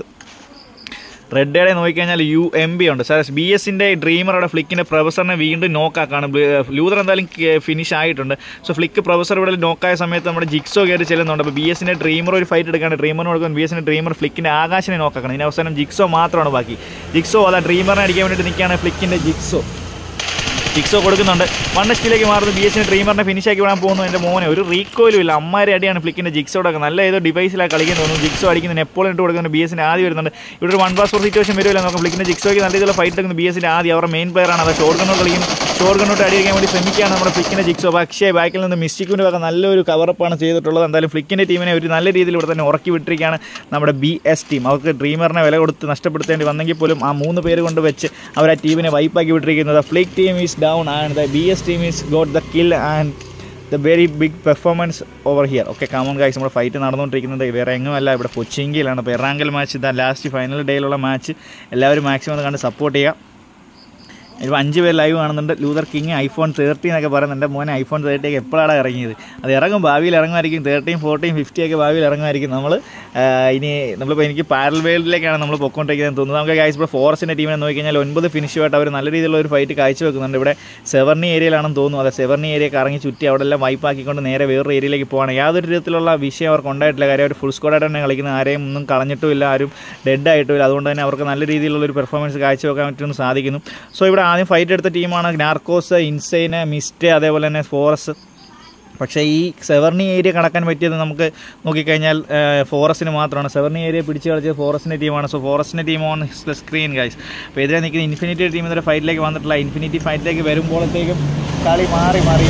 റെഡ് ഡേയുടെ നോക്കിക്കഴിഞ്ഞാൽ യു എം ബി ഉണ്ട്. സാർ ബി എസിൻ്റെ ഡ്രീമറുടെ ഫ്ലിക്കിൻ്റെ പ്രൊഫസറിനെ വീണ്ടും നോക്കാക്കാണ്. ലൂതർ എന്തായാലും ഫിനിഷ് ആയിട്ടുണ്ട്. സോ ഫ്ലിക്ക് പ്രൊഫസർ ഇവിടെ നോക്കായ സമയത്ത് നമ്മുടെ ജിക്സോ കയറി ചെല്ലുന്നുണ്ട്. അപ്പോൾ ബി എസിൻ്റെ ഡ്രീമർ ഒരു ഫൈറ്റ് എടുക്കാണ്. ഡ്രീമറിന് കൊടുക്കുന്നത് ബി എസിൻ്റെ ഡ്രീമർ ഫ്ലിക്കിൻ്റെ ആകാശനെ നോക്കാക്കണം. ഇതിന് അവസാനം ജിക്സോ മാത്രമാണ് ബാക്കി. ജിക്സോ അതാ ഡ്രീമറിനെ അടിക്കാൻ വേണ്ടിയിട്ട് നിൽക്കുകയാണ് ഫ്ലിക്കിൻ്റെ ജിക്സോ. ജിക്സോ കൊടുക്കുന്നുണ്ട്. വൺ എസ്റ്റിലേക്ക് മാറുന്നു. ബി എസിന് ഡ്രീമറിനെ ഫിനിഷ് ആക്കി വിടാൻ പോകുന്നു. എൻ്റെ മോനെ ഒരു റീകോയിലും ഇല്ല. അമ്മാരെ അടിയാണ് ഫ്ലിക്കിൻ്റെ ജിക്സോടെ. നല്ല ഏതോ ഡിവൈസിലാണ് കളിക്കാൻ തോന്നുന്നു. ജിക്സോ അടിക്കുന്നത് എപ്പോഴും ഇട്ട് കൊടുക്കുന്നുണ്ട്. ബി എസിന് ആദ്യം വരുന്നുണ്ട്. ഇവിടെ ഒരു വൺ പാസ് ഫോർ സിറ്റുവേഷൻ വരുമല്ലോ നോക്കാം. ഫ്ലിക്കിൻ്റെ ജിക്സോയ്ക്ക് നല്ല രീതിയിലുള്ള ഫൈറ്റ് എടുക്കുന്നത് ബി എസിൻ്റെ ആദ്യം. അവരുടെ മെയിൻ പ്ലെയറാണ്. അത് ഷോർട്ട് ഗണ്ണോട്ട് കളിക്കുന്നു. ഷോർട്ട് ഗണ്ണോട്ട് അടിക്കാൻ വേണ്ടി ശ്രമിക്കുകയാണ് നമ്മുടെ ഫ്ലിക്കിൻ്റെ ജിക്സോ. പക്ഷേ ബാക്കിൽ നിന്ന് മിസ്റ്റിക്കിൻ്റെ ഒക്കെ നല്ലൊരു കവറപ്പാണ് ചെയ്തിട്ടുള്ളത്. എന്തായാലും ഫ്ലിക്കിൻ്റെ ടീമിനെ ഒരു നല്ല രീതിയിൽ ഇവിടെ തന്നെ ഉറക്കി വിട്ടിരിക്കുകയാണ് നമ്മുടെ ബി എസ് ടീം. അവർക്ക് ഡ്രീമറിനെ വില കൊടുത്ത് നഷ്ടപ്പെടുത്തേണ്ടി വന്നെങ്കിൽ പോലും ആ മൂന്ന് പേര് കൊണ്ട് വെച്ച് അവർ ആ ടീമിനെ വൈപ്പാക്കി വിട്ടിരിക്കുന്നത്. Flick team is down and the B S team is got the kill and the very big performance over here. Okay, come on guys, നമ്മുടെ ഫൈറ്റ് നടന്നുകൊണ്ടിരിക്കുന്നത് വേറെ എങ്ങുമല്ല, ഇവിടെ കൊച്ചിങ്കിയിലാണ്. അപ്പോൾ എറാങ്കൽ മാച്ച് ഇതാ ലാസ്റ്റ് ഫൈനൽ ഡേയിലുള്ള മാച്ച്. എല്ലാവരും മാക്സിമം കണ്ട് സപ്പോർട്ട് ചെയ്യുക. ഇപ്പോൾ അഞ്ച് പേര് ലൈവ് കാണുന്നുണ്ട്. ലൂതർ കിങ് ഐഫോൺ തേർട്ടി എന്നൊക്കെ പറയുന്നുണ്ട്. മോനെ ഐഫോൺ തേർട്ടി ഒക്കെ എപ്പോഴാണ് ഇറങ്ങിയത്? അത് ഇറങ്ങും, ഭാവിയിൽ ഇറങ്ങുമായിരിക്കും. തേർട്ടീൻ ഫോർട്ടീൻ ഫിഫ്റ്റി ഒക്കെ ഭാവിയിൽ ഇറങ്ങുമായിരിക്കും. നമ്മൾ ഇനി നമ്മളിപ്പോൾ എനിക്ക് പാരൽ വേൾഡിലേക്കാണ് നമ്മൾ പൊക്കോണ്ടിരിക്കുന്നത് തോന്നുന്നത്. നമുക്ക് ഗൈസ് ഇപ്പോൾ ഫോറസ്റ്റിൻ്റെ ടീമിനെ നോക്കിക്കഴിഞ്ഞാൽ ഒൻപത് ഫിനിഷുമായിട്ട് അവർ നല്ല രീതിയിലുള്ള ഒരു ഫൈറ്റ് കാഴ്ചവെക്കുന്നുണ്ട്. ഇവിടെ സെവർണി ഏരിയയിലാണെന്ന് തോന്നുന്നു. അതെ, സെവർണി ഏരിയ കറങ്ങി ചുറ്റി അവിടെ എല്ലാം വൈപ്പാക്കിക്കൊണ്ട് നേരെ വേറൊരു ഏരിയയിലേക്ക് പോവാണ്. യാതൊരു വിധത്തിലുള്ള വിഷയം അവർക്ക് ഉണ്ടായിട്ടില്ല. കാര്യം അവർ ഫുൾ സ്ക്വാഡായിട്ട് തന്നെ കളിക്കുന്നത്. ആരെയും ഒന്നും കളഞ്ഞിട്ടുമില്ല, ആരും ഡെഡ് ആയിട്ടുമില്ല. അതുകൊണ്ട് തന്നെ അവർക്ക് നല്ല രീതിയിലുള്ള ഒരു പെർഫോമൻസ് കാഴ്ചവെക്കാൻ പറ്റുമെന്ന് സാധിക്കുന്നു. സോ ഇവിടെ ആദ്യം ഫൈറ്റ് എടുത്ത ടീമാണ് നാർക്കോസ്, ഇൻസൈന്, മിസ്റ്റ്, അതേപോലെ തന്നെ ഫോറസ്. പക്ഷേ ഈ സെവർണി ഏരിയ കടക്കാൻ പറ്റിയത് നമുക്ക് നോക്കിക്കഴിഞ്ഞാൽ ഫോറസ്റ്റിന് മാത്രമാണ്. സെവർണി ഏരിയ പിടിച്ച് കളിച്ചത് ഫോറസ്റ്റിൻ്റെ ടീമാണ്. സോ ഫോറസ്റ്റിൻ്റെ ടീം ഓൺ സ്ക്രീൻ ഗൈസ്. അപ്പോൾ എതിരെ നിൽക്കുന്ന ഇൻഫിനിറ്റി ടീം ഇതൊരു ഫൈറ്റിലേക്ക് വന്നിട്ടില്ല. ഇൻഫിനിറ്റി ഫൈറ്റിലേക്ക് വരുമ്പോഴത്തേക്കും കളി മാറി മാറി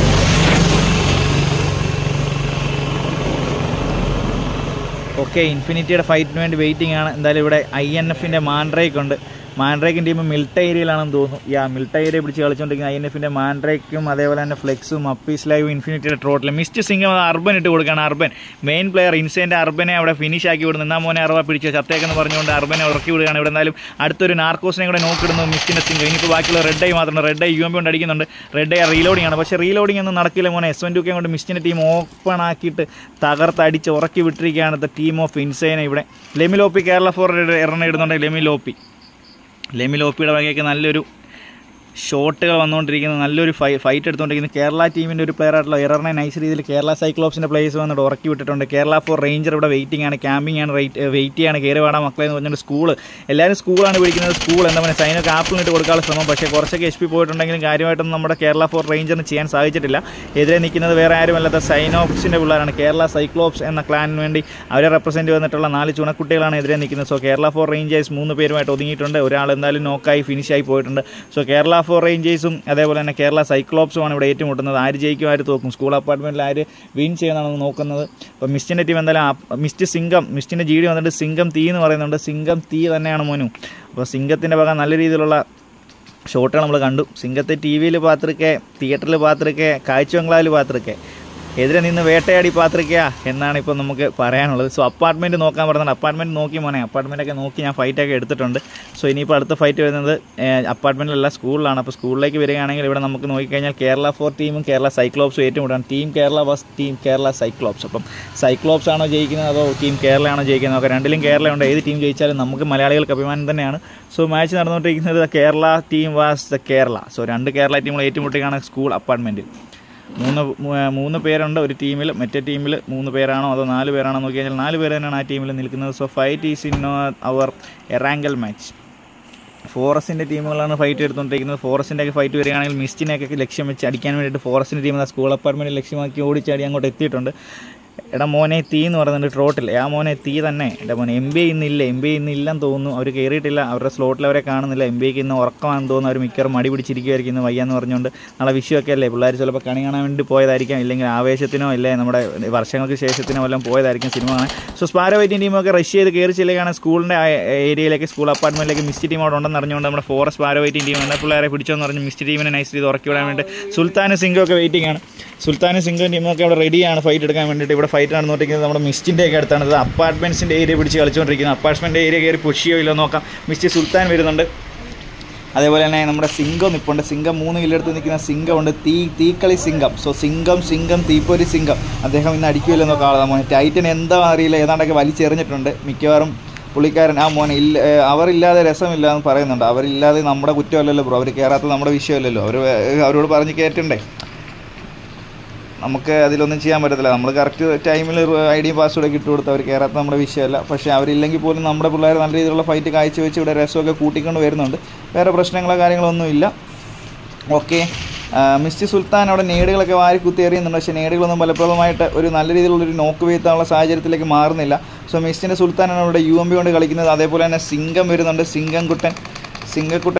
ഓക്കെ, ഇൻഫിനിറ്റിയുടെ ഫൈറ്റിന് വേണ്ടി വെയിറ്റിംഗ് ആണ്. എന്തായാലും ഇവിടെ ഐ എൻ എഫിൻ്റെ മാൻഡ്രേക്ക് ഉണ്ട്. മാൻഡ്രേക്കിൻ ടീം മിൽട്ട ഏരിയയിലാണെന്ന് തോന്നുന്നു. യാ മിൽട്ട ഏരിയ പിടിച്ച് കളിച്ചുകൊണ്ടിരിക്കുന്ന ഐ എൻ എഫിൻ്റെ മാൻഡ്രേക്കും അതേപോലെ തന്നെ ഫ്ലെക്സും അപ്പീസ് ലൈവ് ഇൻഫിനിറ്റിയുടെ ട്രോട്ടിൽ മിസ്റ്റ് സിംഗം അത് അർബൻ ഇട്ട് കൊടുക്കുകയാണ്. അർബൻ മെയിൻ പ്ലെയർ ഇൻസൈൻ്റെ അർബനെ അവിടെ ഫിനിഷ് ആക്കി വിടുന്നു. എന്നാ മോനെ അറുപ പിടിച്ച് ചത്തേക്കെന്ന് പറഞ്ഞുകൊണ്ട് അർബനെ ഉറക്കി വിടുകയാണ്. ഇവിടെ എന്തായാലും അടുത്തൊരു നാർക്കോസിനെ കൂടെ നോക്കിടുന്നു മിസ്റ്റിൻ്റെ സിംഗം. ഇനിയിപ്പോൾ ബാക്കിയുള്ള റെഡ് ഐ മാത്രമാണ്. Red I U M P കൊണ്ട് അടിക്കുന്നുണ്ട്. റെഡ് ഐ റീലോഡിംഗ് ആണ്. പക്ഷേ റീലോഡിംഗ് ഒന്നും നടക്കില്ല മോനെ. എസ് വൺ ടു കെ കൊണ്ട് മിസ്റ്റിൻ്റെ ടീം ഓപ്പൺ ആക്കിയിട്ട് തകർത്തടിച്ച് ഉറക്കി വിട്ടിരിക്കുകയാണ് ദ ടീം ഓഫ് ഇൻസൈനെ. ഇവിടെ ലെമിലോപ്പി കേരള ഫോർ എറണ ഇടുന്നുണ്ട്. ലെമിലോപ്പി ലെമിലോപ്പിയുടെ വകയൊക്കെ നല്ലൊരു ഷോട്ടുകൾ വന്നുകൊണ്ടിരിക്കുന്നത്, നല്ലൊരു ഫൈ ഫൈറ്റ് എടുത്തുകൊണ്ടിരിക്കുന്നത്. കേരള ടീമിൻ്റെ ഒരു പ്ലെയർ ആയിട്ടുള്ള എററിനെ നൈസ് രീതിയിൽ കേരള സൈക്ലോപ്സിൻ്റെ പ്ലേയേഴ്സ് വന്നിട്ട് ഉറക്കി വിട്ടിട്ടുണ്ട്. കേരള ഫോർ റേഞ്ചർ ഇവിടെ വെയിറ്റിംഗ് ആണ്, ക്യാമ്പിംഗ് ആണ്, വെയിറ്റ് ചെയ്യാണ്. കയറി വാടാ മക്കളെ എന്ന് പറഞ്ഞിട്ട് സ്കൂൾ എല്ലാവരും സ്കൂളാണ് പിടിക്കുന്നത്. സ്കൂൾ എന്താ പറയുക, സൈനൊക്കെ ആപ്പിളിട്ട് കൊടുക്കാനുള്ള ശ്രമം, പക്ഷേ കുറച്ചൊക്കെ എച്ച് പി പോയിട്ടുണ്ടെങ്കിലും കാര്യമായിട്ടൊന്നും നമ്മുടെ കേരള ഫോർ റേഞ്ചറിന് ചെയ്യാൻ സാധിച്ചിട്ടില്ല. എതിരെ നിൽക്കുന്നത് വേറെ ആരുമല്ലാത്ത സൈനോപ്സിൻ്റെ പിള്ളേരാണ്. കേരള സൈക്ലോപ്സ് എന്ന ക്ലാനിന് വേണ്ടി അവരെ റെപ്രസെൻറ്റ് വന്നിട്ടുള്ള നാല് ചുണക്കുട്ടികളാണ് എതിരെ നിൽക്കുന്നത്. സോ കേരള ഫോർ റേഞ്ചേഴ്സ് മൂന്ന് പേരുമായിട്ട് ഒതുങ്ങിയിട്ടുണ്ട്. ഒരാൾ എന്തായാലും നോക്കായി ഫിനിഷായി പോയിട്ടുണ്ട്. സോ കേരള ഫോർ റേഞ്ചേഴ്സും അതേപോലെ തന്നെ കേരള സൈക്ലോപ്സുമാണ് ഇവിടെ ഏറ്റുമുട്ടുന്നത്. ആര് ജയിക്കും ആര് തോക്കും, സ്കൂൾ അപ്പാർട്ട്മെൻറ്റിൽ ആര് വിൻ ചെയ്യുന്നതാണ് നോക്കുന്നത്. അപ്പോൾ മിസ്റ്റിൻ്റെ ടീം എന്തായാലും മിസ്റ്റ് സിംഗം, മിസ്റ്റിൻ്റെ ജി ഡി വന്നിട്ട് സിംഗം തീ എന്ന് പറയുന്നുണ്ട്. സിംഗം തീ തന്നെയാണ് മോനു. അപ്പോൾ സിംഗത്തിൻ്റെ വക നല്ല രീതിയിലുള്ള ഷോട്ടുകൾ നമ്മൾ കണ്ടു. സിംഗത്തെ ടി വിയിൽ പാത്തിരിക്കെ, തിയേറ്ററിൽ പാത്തിരിക്കെ, കാഴ്ച ബംഗ്ലാവിൽ പാത്തിരിക്കെ, എതിരെ നിന്ന് വേട്ടയാടി പാത്തിരിക്കുക എന്നാണ് ഇപ്പോൾ നമുക്ക് പറയാനുള്ളത്. സോ അപ്പാർട്ട്മെൻറ്റ് നോക്കാൻ പറഞ്ഞത്, അപ്പാർട്ട്മെൻറ്റ് നോക്കി മോനെ, അപ്പാർട്ട്മെൻറ്റൊക്കെ നോക്കി ഞാൻ ഫൈറ്റൊക്കെ എടുത്തിട്ടുണ്ട്. സോ ഇനിയിപ്പോൾ അടുത്ത ഫൈറ്റ് വരുന്നത് അപ്പാർട്ട്മെൻറ്റിലല്ല സ്കൂളിലാണ്. അപ്പോൾ സ്കൂളിലേക്ക് വരികയാണെങ്കിൽ ഇവിടെ നമുക്ക് നോക്കിക്കഴിഞ്ഞാൽ കേരള ഫോർ ടീമും കേരള സൈക്ലോപ്സും ഏറ്റുമുട്ടാണ്. Team Kerala vs team Kerala Cyclops. അപ്പം സൈക്ലോപ്സ് ആണോ ജയിക്കുന്നത് അതോ ടീം കേരളയാണോ ജയിക്കുന്നത്? ഒക്കെ രണ്ടിലും കേരളയുണ്ട്. ഏത് ടീം ജയിച്ചാലും നമുക്ക് മലയാളികൾക്ക് അഭിമാനം തന്നെയാണ്. സോ മാച്ച് നടന്നുകൊണ്ടിരിക്കുന്നത് Kerala team vs the Kerala. So രണ്ട് കേരള ടീമുകൾ ഏറ്റുമുട്ടുകയാണ് സ്കൂൾ അപ്പാർട്ട്മെൻറ്റിൽ. മൂന്ന് മൂന്ന് പേരുണ്ട് ഒരു ടീമിൽ. മറ്റേ ടീമിൽ മൂന്ന് പേരാണോ അതോ നാല് പേരാണോ നോക്കി കഴിഞ്ഞാൽ നാല് പേര് തന്നെയാണ് ആ ടീമിൽ നിൽക്കുന്നത്. So fight is in our Erangel match. ഫോറസ്റ്റിൻ്റെ ടീമുകളാണ് ഫൈറ്റ് എടുത്തുകൊണ്ടിരിക്കുന്നത്. ഫോറസ്റ്റിൻ്റെയൊക്കെ ഫൈറ്റ് വരികയാണെങ്കിൽ മിസ്റ്റിനെയൊക്കെ ലക്ഷ്യം വെച്ച് അടിക്കാൻ വേണ്ടിയിട്ട് ഫോറസ്റ്റിൻ്റെ ടീം സ്കൂൾ അപ്പാർട്ട്മെൻറ്റിൽ ലക്ഷ്യമാക്കി ഓടിച്ചാടി അങ്ങോട്ട് എത്തിയിട്ടുണ്ട്. എടാ മോനെ തീ എന്ന് പറയുന്നുണ്ട് ട്രോട്ടിൽ. ആ മോനെ തീ തന്നെ. എൻ്റെ മോനെ എം ബി ഐ ഇന്നില്ല, എം ബി ഐ ഇന്ന് ഇല്ലെന്ന് തോന്നുന്നു. അവർ കയറിയിട്ടില്ല, അവരുടെ സ്ലോട്ടിൽ അവരെ കാണുന്നില്ല. എം ബി ഐക്ക് ഇന്ന് ഉറക്കമാണെന്ന് തോന്നുന്നു. അവർ മിക്കവാറും മടി പിടിച്ചിരിക്കുമായിരിക്കും ഇന്ന് വയ്യാന്ന് പറഞ്ഞുകൊണ്ട്. നാളെ വിഷുവൊക്കെ അല്ലേ, പിള്ളേർ ചിലപ്പോൾ കണി കാണാൻ വേണ്ടി പോയതായിരിക്കാം, ഇല്ലെങ്കിൽ ആവേശത്തിനോ ഇല്ലേ നമ്മുടെ വർഷങ്ങൾക്ക് ശേഷത്തിനോ എല്ലാം പോയതായിരിക്കും സിനിമ കാണാൻ. സോ സ്പാരോ വൈറ്റിംഗ് ടീമൊക്കെ റഷ് ചെയ്ത് കയറി ചെല്ലുകയാണ് സ്കൂളിൻ്റെ ഏരിയയിലേക്ക്, സ്കൂൾ അപ്പാർട്ട്മെൻറ്റിലേക്ക്. മിസ്റ്റ് ടീം അവിടെ ഉണ്ടെന്ന് അറിഞ്ഞുകൊണ്ട് നമ്മുടെ ഫോറസ്റ്റ് സ്പാരോ വൈറ്റിംഗ് ടീം എന്ന പിള്ളേരെ പിടിച്ചോന്ന് പറഞ്ഞ് മിസ്റ്റ് ടീമിനെ നൈസ് ചെയ്ത് ഉറക്കി വിടാൻ വേണ്ടി സുൽത്താനും സിംഗും ഒക്കെ വെയിറ്റിംഗ് ആണ്. സുൽത്താനും സിംഗും ടീമൊക്കെ അവിടെ റെഡിയാണ് ഫൈറ്റ് എടുക്കാൻ വേണ്ടിയിട്ട്. ഇവിടെ ഫൈറ്റ് നടന്നുകൊണ്ടിരിക്കുന്നത് നമ്മുടെ മിസ്റ്റിൻ്റെയൊക്കെ അടുത്താണ്. ഇത് അപ്പാർട്ട്മെൻറ്റ്സിൻ്റെ ഏരിയ പിടിച്ച് കളിച്ചുകൊണ്ടിരിക്കുന്നത്. അപ്പാർട്ട്മെൻറ്റ് ഏരിയ കയറി പുഷിയോ ഇല്ലോ നോക്കാം. മിസ്റ്റ് സുൽത്താൻ വരുന്നുണ്ട്. അതേപോലെ തന്നെ നമ്മുടെ സിംഗം നിൽപ്പുണ്ട്. സിംഗം മൂന്ന് കില്ലെടുത്ത് നിൽക്കുന്ന സിംഗമുണ്ട്. തീ തീക്കളി സിംഗം. സോ സിംഗം സിംഗം തീപ്പൊരി സിംഗം. അദ്ദേഹം ഇന്ന് അടിക്കുമല്ലോ നോക്കാം. മോനെ ടൈറ്റൻ എന്താ അറിയില്ല, ഏതാണ്ടൊക്കെ വലിച്ചെറിഞ്ഞിട്ടുണ്ട്. മിക്കവാറും പുള്ളിക്കാരൻ ആ മോനെ ഇല്ല, അവരില്ലാതെ രസമില്ല എന്ന് പറയുന്നുണ്ട്. അവരില്ലാതെ നമ്മുടെ കുറ്റമല്ലല്ലോ ബ്രോ, അവർ കയറാത്തത് നമ്മുടെ വിഷയമല്ലല്ലോ. അവർ അവരോട് പറഞ്ഞ് കയറ്റണ്ടേ, നമുക്ക് അതിലൊന്നും ചെയ്യാൻ പറ്റത്തില്ല. നമ്മൾ കറക്റ്റ് ടൈമിൽ ഐ ഡി പാസ്വേഡൊക്കെ ഇട്ട് കൊടുത്ത് അവർ കയറാത്ത നമ്മുടെ വിഷയമല്ല. പക്ഷേ അവരില്ലെങ്കിൽ പോലും നമ്മുടെ പിള്ളേർ നല്ല രീതിയിലുള്ള ഫൈറ്റ് കാഴ്ചവെച്ച് ഇവിടെ രസമൊക്കെ കൂട്ടിക്കൊണ്ട് വരുന്നുണ്ട്. വേറെ പ്രശ്നങ്ങളോ കാര്യങ്ങളൊന്നും ഇല്ല. ഓക്കെ, മിസ്റ്റ് സുൽത്താൻ അവിടെ നേടുകളൊക്കെ വാരി കുത്തി എറിയുന്നുണ്ട്. പക്ഷേ നേടുകളൊന്നും ഫലപ്രദമായിട്ട് ഒരു നല്ല രീതിയിലുള്ളൊരു നോക്ക് വീഴ്ത്താനുള്ള സാഹചര്യത്തിലേക്ക് മാറുന്നില്ല. സോ മിസ്റ്റിൻ്റെ സുൽത്താനാണ് ഇവിടെ യു എം ബി കൊണ്ട് കളിക്കുന്നത്. അതേപോലെ തന്നെ സിംഗം വരുന്നുണ്ട്. സിംഗം കുട്ടൻ സിംഗക്കുട്ടൻ